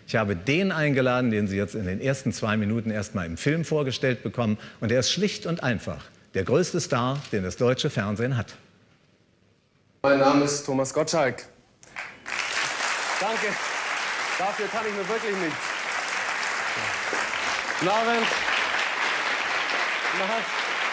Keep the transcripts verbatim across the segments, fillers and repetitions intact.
Ich habe den eingeladen, den Sie jetzt in den ersten zwei Minuten erstmal im Film vorgestellt bekommen. Und er ist schlicht und einfach der größte Star, den das deutsche Fernsehen hat. Mein Name ist Thomas Gottschalk. Danke. Dafür kann ich mir wirklich nichts. Guten Abend. Na.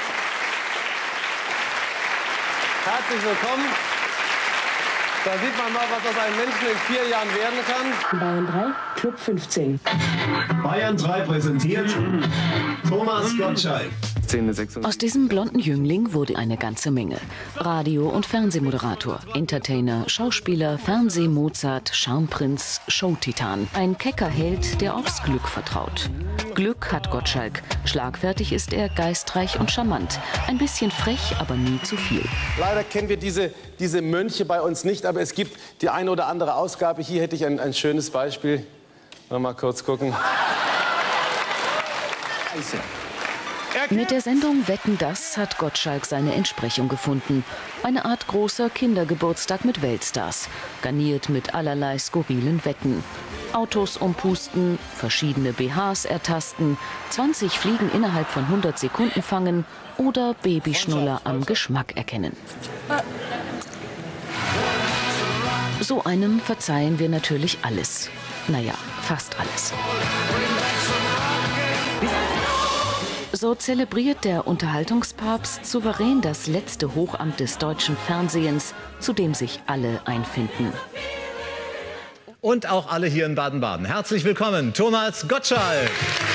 Herzlich willkommen. Da sieht man mal, was aus einem Menschen in vier Jahren werden kann. Bayern drei, Club fünfzehn. Bayern drei präsentiert Thomas Gottschalk. Aus diesem blonden Jüngling wurde eine ganze Menge. Radio- und Fernsehmoderator, Entertainer, Schauspieler, Fernseh-Mozart, Charmprinz, Showtitan. Ein kecker Held, der aufs Glück vertraut. Glück hat Gottschalk. Schlagfertig ist er, geistreich und charmant. Ein bisschen frech, aber nie zu viel. Leider kennen wir diese, diese Mönche bei uns nicht, aber es gibt die eine oder andere Ausgabe. Hier hätte ich ein, ein schönes Beispiel. Mal kurz gucken. Mit der Sendung Wetten, das hat Gottschalk seine Entsprechung gefunden. Eine Art großer Kindergeburtstag mit Weltstars, garniert mit allerlei skurrilen Wetten. Autos umpusten, verschiedene B Hs ertasten, zwanzig Fliegen innerhalb von hundert Sekunden fangen oder Babyschnuller am Geschmack erkennen. So einem verzeihen wir natürlich alles. Naja, fast alles. So zelebriert der Unterhaltungspapst souverän das letzte Hochamt des deutschen Fernsehens, zu dem sich alle einfinden. Und auch alle hier in Baden-Baden. Herzlich willkommen, Thomas Gottschalk.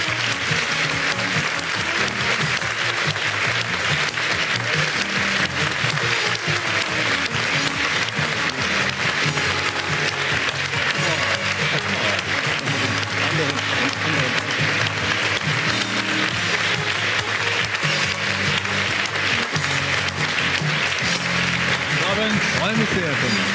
Freue mich sehr.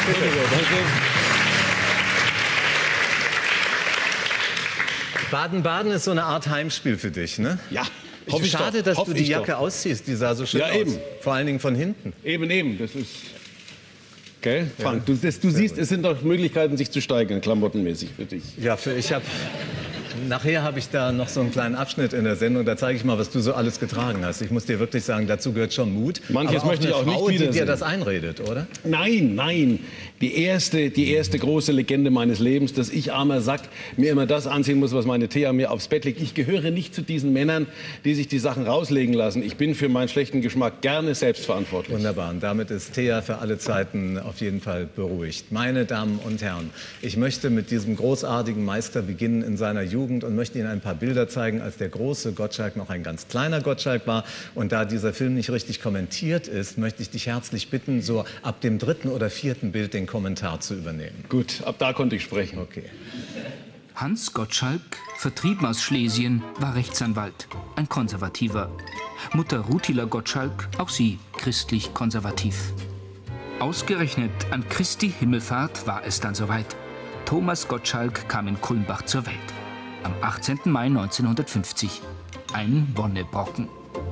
Baden-Baden ist so eine Art Heimspiel für dich, ne? Ja. Ich Schade, doch, dass hoffe du die ich Jacke doch. ausziehst. Die sah so schön Ja, aus. eben. Vor allen Dingen von hinten. Eben, eben. Das ist. Gell? Frank, du, das, du siehst, es sind doch Möglichkeiten, sich zu steigern, klamottenmäßig für dich. Ja, für ich habe. Nachher habe ich da noch so einen kleinen Abschnitt in der Sendung, da zeige ich mal, was du so alles getragen hast. Ich muss dir wirklich sagen, dazu gehört schon Mut. Manches aber auch möchte ich eine auch Frau, nicht die dir wiedersehen. das einredet, oder? Nein, nein. Die erste, die erste große Legende meines Lebens, dass ich, armer Sack, mir immer das anziehen muss, was meine Thea mir aufs Bett legt. Ich gehöre nicht zu diesen Männern, die sich die Sachen rauslegen lassen. Ich bin für meinen schlechten Geschmack gerne selbstverantwortlich. Wunderbar. Und damit ist Thea für alle Zeiten auf jeden Fall beruhigt. Meine Damen und Herren, ich möchte mit diesem großartigen Meister beginnen in seiner Jugend und möchte Ihnen ein paar Bilder zeigen, als der große Gottschalk noch ein ganz kleiner Gottschalk war. Und da dieser Film nicht richtig kommentiert ist, möchte ich dich herzlich bitten, so ab dem dritten oder vierten Bild den Kommentar zu übernehmen. Gut, ab da konnte ich sprechen. Okay. Hans Gottschalk, vertrieben aus Schlesien, war Rechtsanwalt, ein Konservativer. Mutter Rutila Gottschalk, auch sie christlich-konservativ. Ausgerechnet an Christi Himmelfahrt war es dann soweit. Thomas Gottschalk kam in Kulmbach zur Welt. Am achtzehnten Mai neunzehnhundertfünfzig. Ein Wonnebrocken.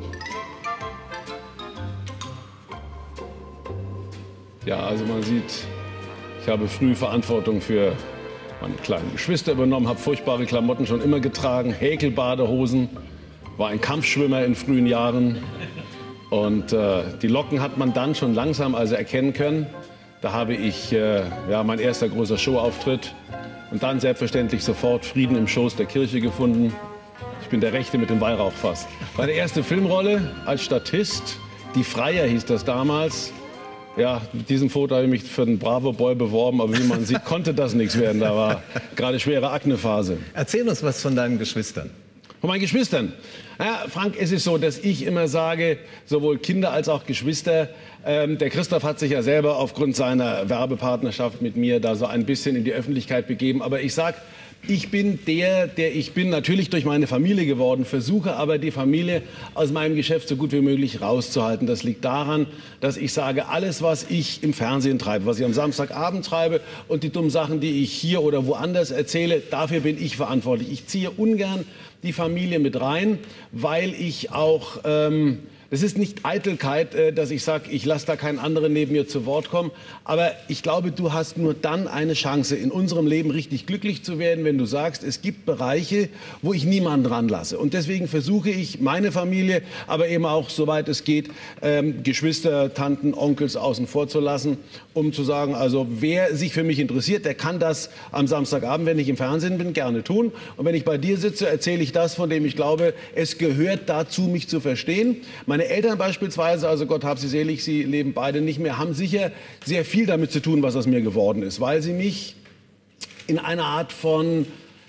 Ja, also man sieht, ich habe früh Verantwortung für meine kleinen Geschwister übernommen, habe furchtbare Klamotten schon immer getragen, Häkelbadehosen, war ein Kampfschwimmer in frühen Jahren. Und äh, die Locken hat man dann schon langsam also erkennen können. Da habe ich äh, ja, mein erster großer Showauftritt und dann selbstverständlich sofort Frieden im Schoß der Kirche gefunden. Ich bin der Rechte mit dem Weihrauchfass. Meine erste Filmrolle als Statist, Die Freier hieß das damals. Ja, mit diesem Foto habe ich mich für den Bravo Boy beworben, aber wie man sieht, konnte das nichts werden. Da war gerade schwere Aknephase. Erzähl uns was von deinen Geschwistern. Von meinen Geschwistern. Ja, Frank, es ist so, dass ich immer sage, sowohl Kinder als auch Geschwister, ähm, der Christoph hat sich ja selber aufgrund seiner Werbepartnerschaft mit mir da so ein bisschen in die Öffentlichkeit begeben. Aber ich sag, ich bin der, der ich bin, natürlich durch meine Familie geworden, versuche aber die Familie aus meinem Geschäft so gut wie möglich rauszuhalten. Das liegt daran, dass ich sage, alles, was ich im Fernsehen treibe, was ich am Samstagabend treibe und die dummen Sachen, die ich hier oder woanders erzähle, dafür bin ich verantwortlich. Ich ziehe ungern die Familie mit rein, weil ich auch ähm, das ist nicht Eitelkeit, äh, dass ich sage, ich lasse da keinen anderen neben mir zu Wort kommen. Aber ich glaube, du hast nur dann eine Chance, in unserem Leben richtig glücklich zu werden, wenn du sagst, es gibt Bereiche, wo ich niemanden ranlasse. Und deswegen versuche ich, meine Familie, aber eben auch, soweit es geht, ähm, Geschwister, Tanten, Onkels außen vor zu lassen, um zu sagen, also wer sich für mich interessiert, der kann das am Samstagabend, wenn ich im Fernsehen bin, gerne tun. Und wenn ich bei dir sitze, erzähle ich das, von dem ich glaube, es gehört dazu, mich zu verstehen. Meine Eltern beispielsweise, also Gott hab sie selig, sie leben beide nicht mehr, haben sicher sehr viel damit zu tun, was aus mir geworden ist, weil sie mich in einer Art von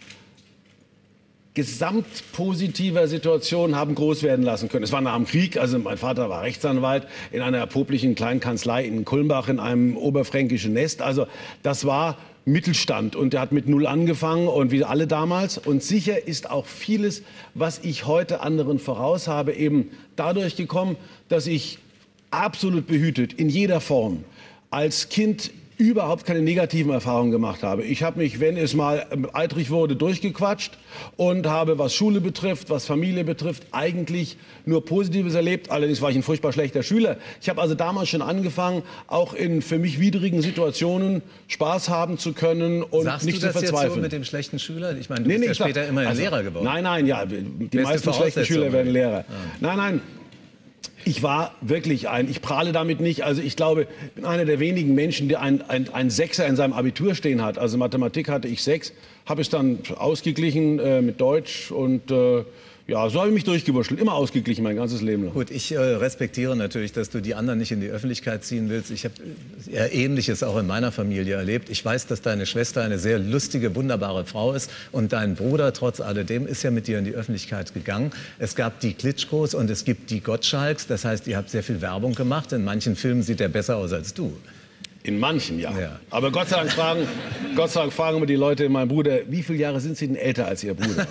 gesamtpositiver Situation haben groß werden lassen können. Es war nach dem Krieg, also mein Vater war Rechtsanwalt in einer poplichen kleinen Kanzlei in Kulmbach in einem oberfränkischen Nest. Also das war Mittelstand und der hat mit Null angefangen und wie alle damals. Und sicher ist auch vieles, was ich heute anderen voraus habe, eben dadurch gekommen, dass ich absolut behütet in jeder Form als Kind überhaupt keine negativen Erfahrungen gemacht habe. Ich habe mich, wenn es mal eitrig wurde, durchgequatscht und habe, was Schule betrifft, was Familie betrifft, eigentlich nur Positives erlebt. Allerdings war ich ein furchtbar schlechter Schüler. Ich habe also damals schon angefangen, auch in für mich widrigen Situationen Spaß haben zu können und Sagst nicht du das zu verzweifeln. Jetzt so mit dem schlechten Schüler? Ich meine, du Nee, bist nee, ja ich sag- später immerhin also, Lehrer geworden. Nein, nein, ja, die Beste meisten schlechten Schüler Voraussetzung. werden Lehrer. Nein, nein. Ich war wirklich ein, ich prahle damit nicht, also ich glaube, ich bin einer der wenigen Menschen, der ein, ein, ein Sechser in seinem Abitur stehen hat. Also Mathematik hatte ich sechs, habe es dann ausgeglichen äh, mit Deutsch und äh, ja, so habe ich mich durchgewurschtelt, immer ausgeglichen mein ganzes Leben lang. Gut, ich äh, respektiere natürlich, dass du die anderen nicht in die Öffentlichkeit ziehen willst. Ich habe eher Ähnliches auch in meiner Familie erlebt. Ich weiß, dass deine Schwester eine sehr lustige, wunderbare Frau ist und dein Bruder trotz alledem ist ja mit dir in die Öffentlichkeit gegangen. Es gab die Klitschkos und es gibt die Gottschalks. Das heißt, ihr habt sehr viel Werbung gemacht. In manchen Filmen sieht er besser aus als du. In manchen, ja. Ja. Aber Gott sei Dank fragen, Gott sei Dank fragen immer die Leute, mein Bruder, wie viele Jahre sind Sie denn älter als Ihr Bruder?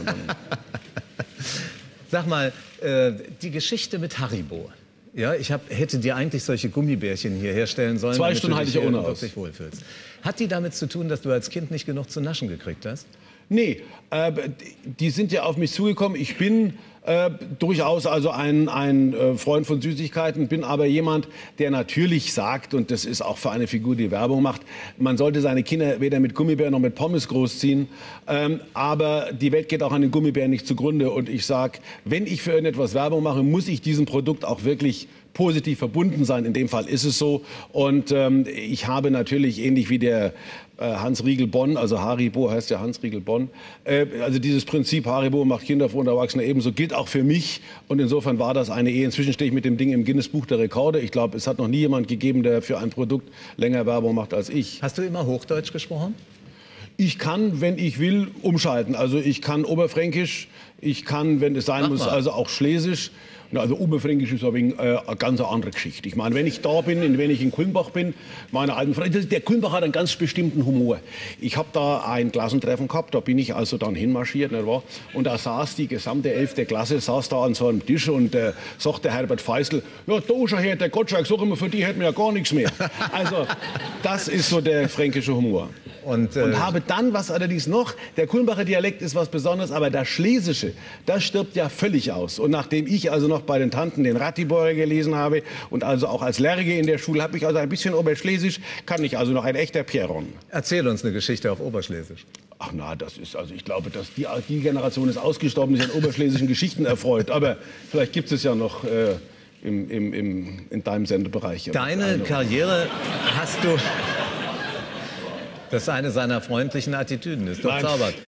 Sag mal, äh, die Geschichte mit Haribo. Ja, ich hab, hätte dir eigentlich solche Gummibärchen hier herstellen sollen, Zwei damit Stunden du halte dich ich ja hier ohne aus. wirklich wohlfühlst. Hat die damit zu tun, dass du als Kind nicht genug zu naschen gekriegt hast? Nee, äh, die sind ja auf mich zugekommen. Ich bin äh, durchaus also ein, ein äh, Freund von Süßigkeiten, bin aber jemand, der natürlich sagt, und das ist auch für eine Figur, die Werbung macht, man sollte seine Kinder weder mit Gummibären noch mit Pommes großziehen. Ähm, aber die Welt geht auch an den Gummibären nicht zugrunde. Und ich sage, wenn ich für irgendetwas Werbung mache, muss ich diesem Produkt auch wirklich positiv verbunden sein. In dem Fall ist es so. Und ähm, ich habe natürlich, ähnlich wie der äh, Hans Riegel Bonn, also Haribo heißt ja Hans Riegel Bonn, äh, also dieses Prinzip Haribo macht Kinder froh und Erwachsene ebenso, gilt auch für mich. Und insofern war das eine Ehe. Inzwischen stehe ich mit dem Ding im Guinness-Buch der Rekorde. Ich glaube, es hat noch nie jemand gegeben, der für ein Produkt länger Werbung macht als ich. Hast du immer Hochdeutsch gesprochen? Ich kann, wenn ich will, umschalten. Also ich kann Oberfränkisch, ich kann, wenn es sein Mach muss, mal. also auch Schlesisch. Na, also Oberfränkisch ist aber ein, äh, eine ganz andere Geschichte. Ich meine, wenn ich da bin, wenn ich in Kulmbach bin, meine alten Freunde, der Kulmbach hat einen ganz bestimmten Humor. Ich habe da ein Klassentreffen gehabt, da bin ich also dann hinmarschiert, nicht wahr? Und da saß die gesamte elfte Klasse, saß da an so einem Tisch und äh, sagt der Herbert Feisel, ja, da schau her, der Gottschalk, sag immer, für die hätten wir ja gar nichts mehr. Also, das ist so der fränkische Humor. Und, äh, Und habe dann, was allerdings noch, der Kulmbacher Dialekt ist was Besonderes, aber das Schlesische, das stirbt ja völlig aus. Und nachdem ich also noch bei den Tanten den Ratibor gelesen habe und also auch als Lerge in der Schule, habe ich also ein bisschen Oberschlesisch, kann ich also noch ein echter Pierron. Erzähl uns eine Geschichte auf Oberschlesisch. Ach na, das ist, also ich glaube, dass die, die Generation ist ausgestorben, die sich an oberschlesischen Geschichten erfreut. Aber vielleicht gibt es ja noch äh, im, im, im, in deinem Sendebereich. Ja, Deine eine- Karriere hast du... Das ist eine seiner freundlichen Attitüden, ist doch Nein. zaubert.